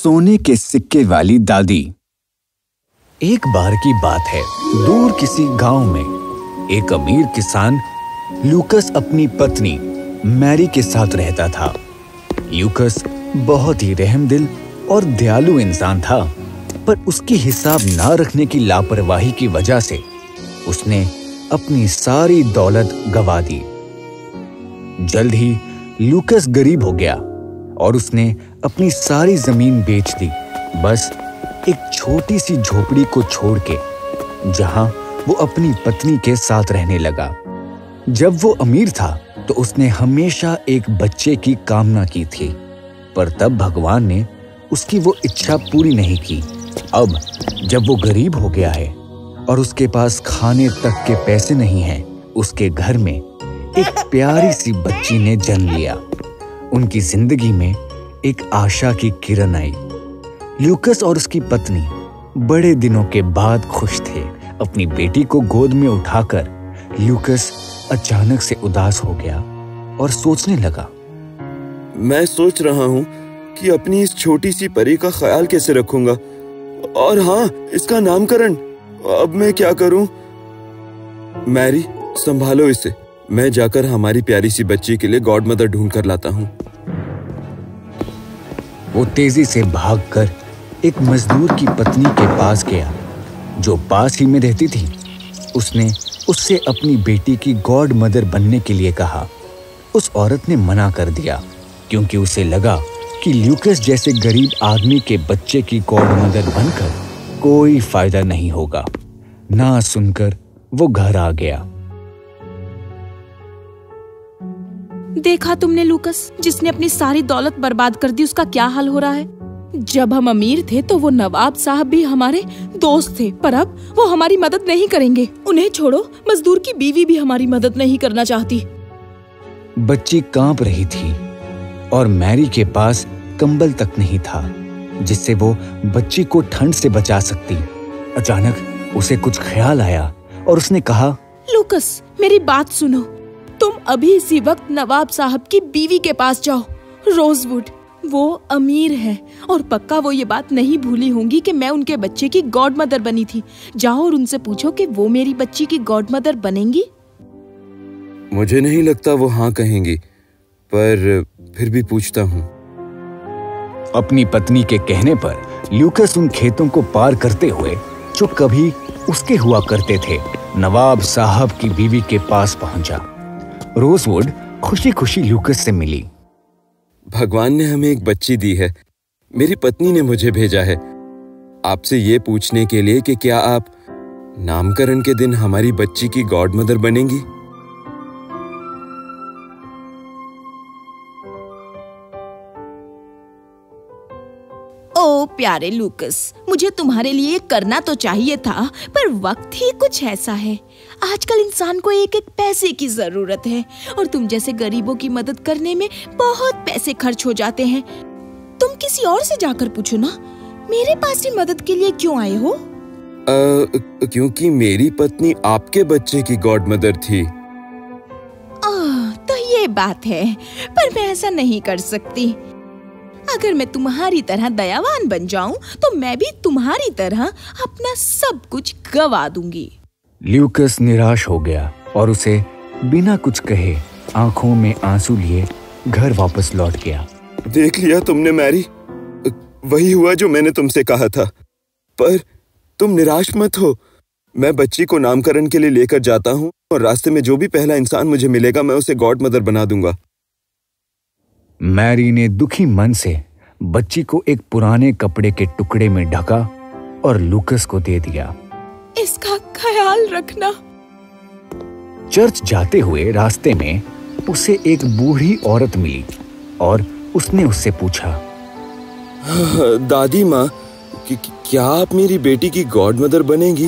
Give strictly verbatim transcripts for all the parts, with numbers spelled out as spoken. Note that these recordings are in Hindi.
सोने के सिक्के वाली दादी। एक बार की बात है, दूर किसी गांव में एक अमीर किसान लूकस अपनी पत्नी मैरी के साथ रहता था। लूकस बहुत ही रहमदिल और दयालु इंसान था, पर उसकी हिसाब ना रखने की लापरवाही की वजह से उसने अपनी सारी दौलत गंवा दी। जल्द ही लूकस गरीब हो गया और उसने अपनी सारी जमीन बेच दी, बस एक छोटी सी झोपड़ी को छोड़ के, जहां वो अपनी पत्नी के साथ रहने लगा। जब वो अमीर था तो उसने हमेशा एक बच्चे की कामना की थी, पर तब भगवान ने उसकी वो इच्छा पूरी नहीं की। अब जब वो गरीब हो गया है और उसके पास खाने तक के पैसे नहीं हैं, उसके घर में एक प्यारी सी बच्ची ने जन्म लिया। उनकी जिंदगी में एक आशा की किरण आई। लूकस और उसकी पत्नी बड़े दिनों के बाद खुश थे। अपनी बेटी को गोद में उठाकर लूकस अचानक से उदास हो गया और सोचने लगा, मैं सोच रहा हूँ कि अपनी इस छोटी सी परी का ख्याल कैसे रखूंगा, और हाँ, इसका नामकरण अब मैं क्या करूं? मैरी, संभालो इसे। मैं जाकर हमारी प्यारी सी बच्ची के लिए गॉड मदर ढूंढ कर लाता हूँ। वो तेजी से भागकर एक मजदूर की पत्नी के पास गया, जो पास ही में रहती थी। उसने उससे अपनी बेटी की गॉड मदर बनने के लिए कहा। उस औरत ने मना कर दिया, क्योंकि उसे लगा कि लूकस जैसे गरीब आदमी के बच्चे की गॉड मदर बनकर कोई फायदा नहीं होगा। ना सुनकर वो घर आ गया। देखा तुमने लूकस, जिसने अपनी सारी दौलत बर्बाद कर दी, उसका क्या हाल हो रहा है। जब हम अमीर थे तो वो नवाब साहब भी हमारे दोस्त थे, पर अब वो हमारी मदद नहीं करेंगे। उन्हें छोड़ो, मजदूर की बीवी भी हमारी मदद नहीं करना चाहती। बच्ची कांप रही थी और मैरी के पास कंबल तक नहीं था जिससे वो बच्ची को ठंड से बचा सकती। अचानक उसे कुछ ख्याल आया और उसने कहा, लूकस, मेरी बात सुनो। तुम अभी इसी वक्त नवाब साहब की बीवी के पास जाओ, रोजवुड। वो अमीर है और पक्का वो ये बात नहीं भूली होंगी कि मैं उनके बच्चे की गॉड मदर बनी थी। जाओ और उनसे पूछो कि वो मेरी बच्ची की गॉड मदर बनेंगी। मुझे नहीं लगता वो हाँ कहेंगी, पर फिर भी पूछता हूँ। अपनी पत्नी के कहने पर लूकस उन खेतों को पार करते हुए, जो कभी उसके हुआ करते थे, नवाब साहब की बीवी के पास पहुंचा। रोजवुड खुशी खुशी लूकस से मिली। भगवान ने हमें एक बच्ची दी है। मेरी पत्नी ने मुझे भेजा है आपसे ये पूछने के लिए कि क्या आप नामकरण के दिन हमारी बच्ची की गॉड मदर बनेंगी। ओ प्यारे लूकस, मुझे तुम्हारे लिए करना तो चाहिए था, पर वक्त ही कुछ ऐसा है। आजकल इंसान को एक एक पैसे की जरूरत है और तुम जैसे गरीबों की मदद करने में बहुत पैसे खर्च हो जाते हैं। तुम किसी और से जाकर पूछो ना, मेरे पास ही मदद के लिए क्यों आए हो? आ, क्योंकि मेरी पत्नी आपके बच्चे की गॉड मदर थी। आ, तो ये बात है, पर मैं ऐसा नहीं कर सकती। अगर मैं तुम्हारी तरह दयावान बन जाऊं तो मैं भी तुम्हारी तरह अपना सब कुछ गवा दूंगी। लूकस निराश हो गया और उसे बिना कुछ कहे आंखों में आंसू लिए घर वापस लौट गया। देख लिया तुमने मैरी, वही हुआ जो मैंने तुमसे कहा था। पर तुम निराश मत हो। मैं बच्ची को नामकरण के लिए लेकर जाता हूँ और रास्ते में जो भी पहला इंसान मुझे मिलेगा मैं उसे गॉड मदर बना दूंगा। मैरी ने दुखी मन से बच्ची को एक पुराने कपड़े के टुकड़े में ढका और लूकस को दे दिया। इसका ख्याल रखना। चर्च जाते हुए रास्ते में उसे एक बूढ़ी औरत मिली और उसने उससे पूछा, दादी माँ, क्या आप मेरी बेटी की गॉड मदर बनेंगी?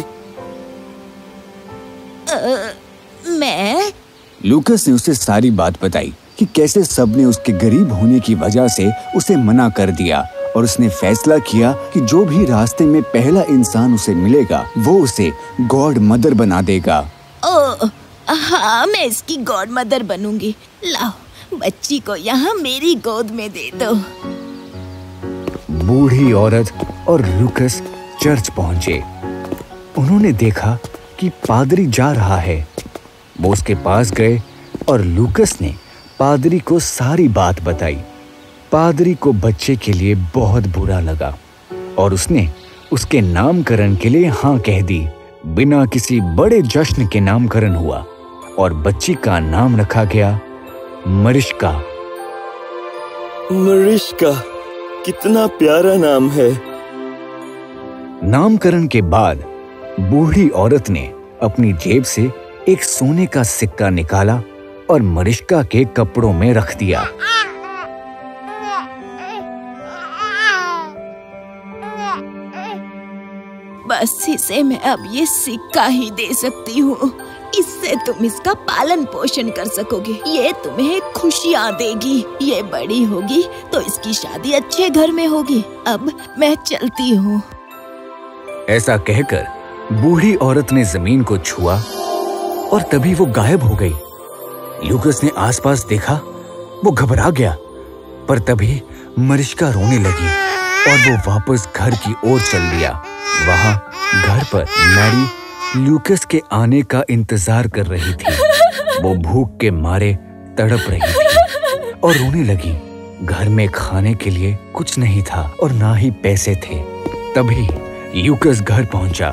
आ, मैं लूकस ने उसे सारी बात बताई कि कैसे सबने उसके गरीब होने की वजह से उसे मना कर दिया और उसने फैसला किया कि जो भी रास्ते में पहला इंसान उसे मिलेगा वो उसे गॉड मदर बना देगा। ओ, हाँ, मैं इसकी गॉड मदर बनूंगी। लाओ, बच्ची को यहाँ मेरी गोद में दे दो। बूढ़ी औरत और लूकस चर्च पहुंचे। उन्होंने देखा कि पादरी जा रहा है। वो उसके पास गए और लूकस ने पादरी को सारी बात बताई। पादरी को बच्चे के लिए बहुत बुरा लगा और उसने उसके नामकरण के लिए हाँ कह दी। बिना किसी बड़े जश्न के नामकरण हुआ और बच्ची का नाम रखा गया मरिश्का। मरिश्का, कितना प्यारा नाम है। नामकरण के बाद बूढ़ी औरत ने अपनी जेब से एक सोने का सिक्का निकाला और मरिश्का के कपड़ों में रख दिया। बस इसे मैं अब ये सिक्का ही दे सकती हूँ। इससे तुम इसका पालन पोषण कर सकोगे। ये तुम्हें खुशियाँ देगी। ये बड़ी होगी तो इसकी शादी अच्छे घर में होगी। अब मैं चलती हूँ। ऐसा कहकर बूढ़ी औरत ने जमीन को छुआ और तभी वो गायब हो गई। लूकस ने आसपास देखा, वो घबरा गया, पर तभी मरिश्का रोने लगी और वो वापस घर की ओर चल दिया। वहां घर पर मैरी लूकस के आने का इंतजार कर रही थी। वो भूख के मारे तड़प रही थी और रोने लगी। घर में खाने के लिए कुछ नहीं था और ना ही पैसे थे। तभी लूकस घर पहुंचा।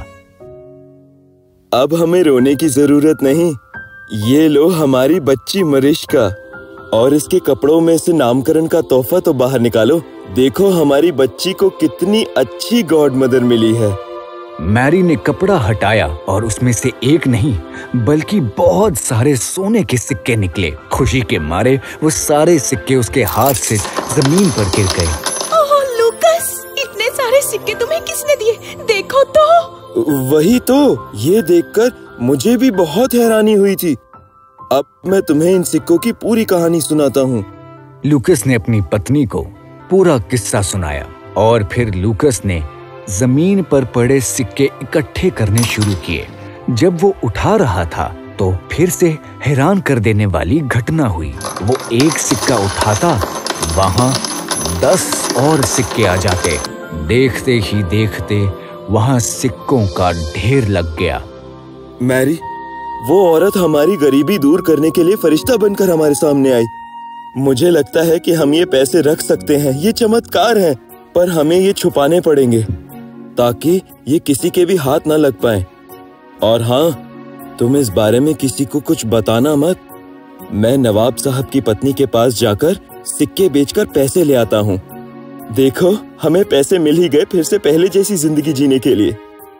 अब हमें रोने की जरूरत नहीं। ये लो हमारी बच्ची मरिश्का, और इसके कपड़ों में से नामकरण का तोहफा तो बाहर निकालो। देखो हमारी बच्ची को कितनी अच्छी गॉड मदर मिली है। मैरी ने कपड़ा हटाया और उसमें से एक नहीं बल्कि बहुत सारे सोने के सिक्के निकले। खुशी के मारे वो सारे सिक्के उसके हाथ से जमीन पर गिर गए। ओह लूकस, इतने सारे सिक्के तुम्हें किसने दिए? देखो तो। वही तो, ये देखकर मुझे भी बहुत हैरानी हुई थी। अब मैं तुम्हें इन सिक्कों की पूरी कहानी सुनाता हूँ। लूकस ने अपनी पत्नी को पूरा किस्सा सुनाया और फिर लूकस ने जमीन पर पड़े सिक्के इकट्ठे करने शुरू किए। जब वो उठा रहा था तो फिर से हैरान कर देने वाली घटना हुई। वो एक सिक्का उठाता, वहां दस और सिक्के आ जाते। देखते ही देखते वहां सिक्कों का ढेर लग गया। मैरी, वो औरत हमारी गरीबी दूर करने के लिए फरिश्ता बनकर हमारे सामने आई। मुझे लगता है कि हम ये पैसे रख सकते हैं। ये चमत्कार है, पर हमें ये छुपाने पड़ेंगे ताकि ये किसी के भी हाथ ना लग पाए। और हाँ, तुम इस बारे में किसी को कुछ बताना मत। मैं नवाब साहब की पत्नी के पास जाकर सिक्के बेचकर पैसे ले आता हूँ। देखो, हमें पैसे मिल ही गए फिर से पहले जैसी जिंदगी जीने के लिए।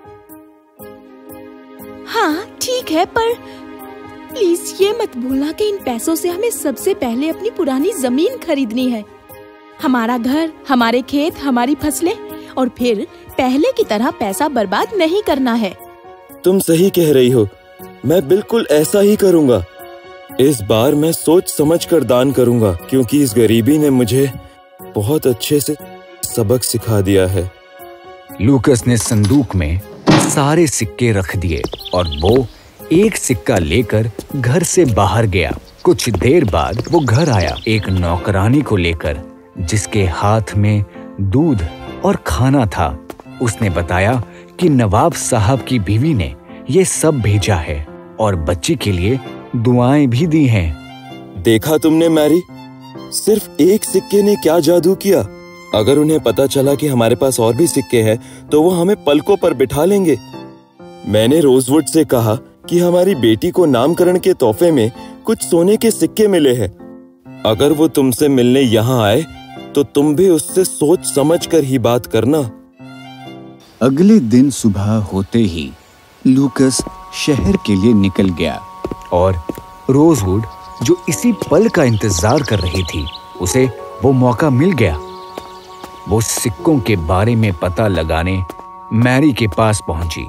हाँ ठीक है, पर प्लीज ये मत भूलना कि इन पैसों से हमें सबसे पहले अपनी पुरानी जमीन खरीदनी है। हमारा घर, हमारे खेत, हमारी फसलें, और फिर पहले की तरह पैसा बर्बाद नहीं करना है। तुम सही कह रही हो। मैं बिल्कुल ऐसा ही करूँगा। इस बार मैं सोच समझ कर दान करूँगा, क्योंकि इस गरीबी ने मुझे बहुत अच्छे से सबक सिखा दिया है। लूकस ने संदूक में सारे सिक्के रख दिए और वो एक सिक्का लेकर घर से बाहर गया। कुछ देर बाद वो घर आया एक नौकरानी को लेकर, जिसके हाथ में दूध और खाना था। उसने बताया कि नवाब साहब की बीवी ने ये सब भेजा है और बच्ची के लिए दुआएं भी दी हैं। देखा तुमने मैरी, सिर्फ एक सिक्के ने क्या जादू किया। अगर उन्हें पता चला कि हमारे पास और भी सिक्के हैं तो वो हमें पलकों पर बिठा लेंगे। मैंने रोजवुड से कहा कि हमारी बेटी को नामकरण के तोहफे में कुछ सोने के सिक्के मिले हैं। अगर वो तुमसे मिलने यहाँ आए तो तुम भी उससे सोच समझ कर ही बात करना। अगले दिन सुबह होते ही लूकस शहर के लिए निकल गया और रोजवुड, जो इसी पल का इंतजार कर रही थी, उसे वो मौका मिल गया। वो सिक्कों के बारे में पता लगाने मैरी के पास पहुंची।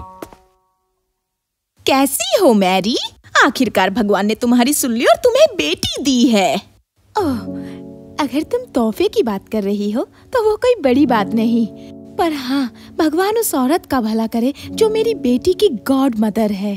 कैसी हो मैरी? आखिरकार भगवान ने तुम्हारी सुन ली और तुम्हें बेटी दी है। ओह, अगर तुम तोहफे की बात कर रही हो तो वो कोई बड़ी बात नहीं, पर हाँ, भगवान उस औरत का भला करे जो मेरी बेटी की गॉड मदर है।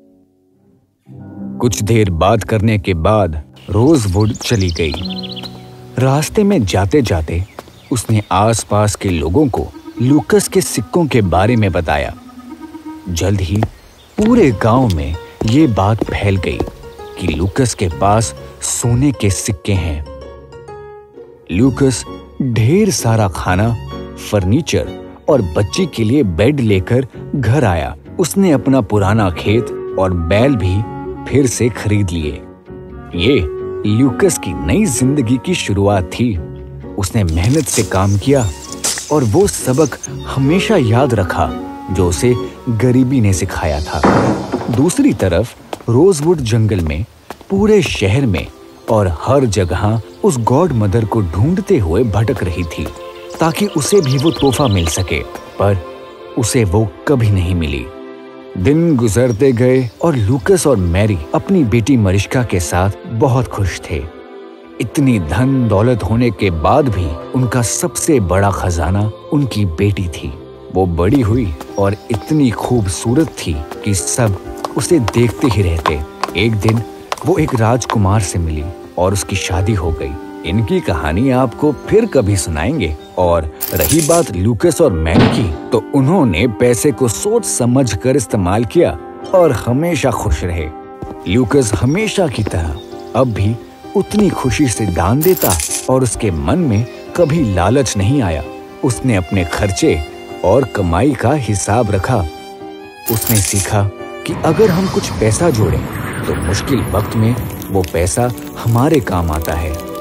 कुछ देर बात करने के बाद रोजवुड चली गई। रास्ते में जाते जाते उसने आसपास के लोगों को लूकस के सिक्कों के बारे में बताया। जल्द ही पूरे गांव में ये बात फैल गई कि लूकस के पास सोने के सिक्के हैं। लूकस ढेर सारा खाना, फर्नीचर और बच्ची के लिए बेड लेकर घर आया। उसने अपना पुराना खेत और बैल भी फिर से खरीद लिए। ये लूकस की नई जिंदगी की शुरुआत थी। उसने मेहनत से काम किया और वो सबक हमेशा याद रखा जो उसे गरीबी ने सिखाया था। दूसरी तरफ रोजवुड जंगल में पूरे शहर में और हर जगह उस गॉड मदर को ढूंढते हुए भटक रही थी ताकि उसे भी वो तोहफा मिल सके, पर उसे वो कभी नहीं मिली। दिन गुजरते गए और लूकस और मैरी अपनी बेटी मरिश्का के साथ बहुत खुश थे। इतनी धन दौलत होने के बाद भी उनका सबसे बड़ा खजाना उनकी बेटी थी। वो बड़ी हुई और इतनी खूबसूरत थी कि सब उसे देखते ही रहते। एक दिन वो एक राजकुमार से मिली और उसकी शादी हो गई। इनकी कहानी आपको फिर कभी सुनाएंगे। और रही बात लूकस और मैरी की, तो उन्होंने पैसे को सोच समझ कर इस्तेमाल किया और हमेशा खुश रहे। लूकस हमेशा की तरह अब भी उतनी खुशी से दान देता और उसके मन में कभी लालच नहीं आया। उसने अपने खर्चे और कमाई का हिसाब रखा। उसने सीखा कि अगर हम कुछ पैसा जोड़ें तो मुश्किल वक्त में वो पैसा हमारे काम आता है।